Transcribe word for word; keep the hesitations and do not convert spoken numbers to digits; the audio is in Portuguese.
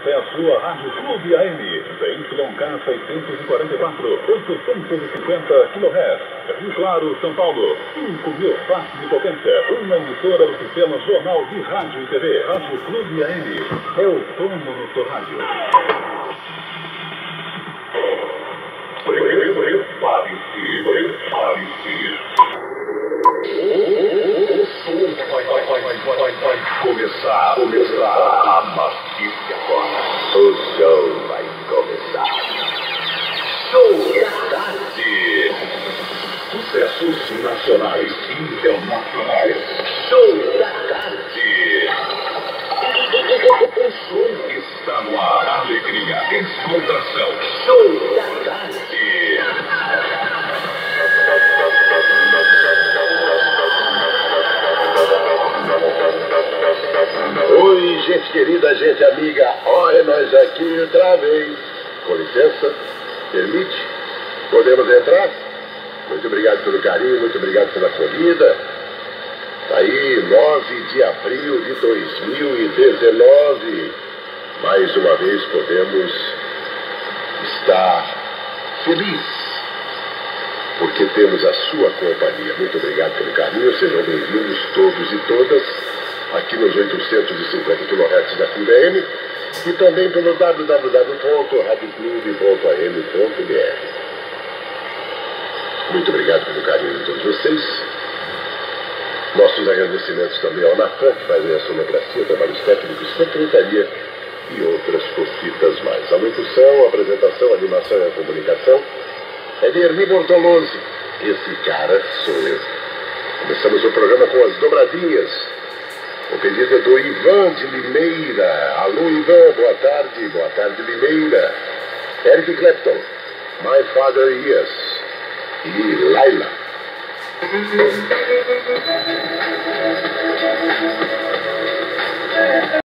Essa é a sua Rádio Clube A M, Z Y K seiscentos e quarenta e quatro, oitocentos e cinquenta quilohertz. Rio Claro, São Paulo, cinco mil watts de potência. Uma emissora do sistema Jornal de Rádio e T V. Rádio Clube A M é o dono do seu rádio. Prepare-se, prepare-se. O som vai, vai, vai, vai, vai, vai começar, começar a mastice agora. O show vai começar. Show da tarde. Sucessos nacionais e internacionais. Show da tarde. O som está no ar. Alegria, descontração. Show da tarde. Oi, gente querida, gente amiga, olha nós aqui outra vez. Com licença, permite? Podemos entrar? Muito obrigado pelo carinho, muito obrigado pela acolhida. Tá aí, nove de abril de dois mil e dezenove. Mais uma vez podemos estar felizes, porque temos a sua companhia. Muito obrigado pelo carinho, sejam bem-vindos todos e todas aqui nos oitocentos e cinquenta quilohertz da Clube A M e também pelo w w w ponto rádio clube ponto a m ponto b r. Muito obrigado pelo carinho de todos vocês. Nossos agradecimentos também ao Natan, que faz a sonografia, trabalhos técnicos, secretaria e outras cositas mais. A locução, a apresentação, a animação e a comunicação é de Ernie Bortolozzi. Esse cara sou eu. Começamos o programa com as dobradinhas. O pedido é do Ivan de Limeira. Alô, Ivan, boa tarde. Boa tarde, Limeira. Eric Clapton, My Father Yes. E Laila.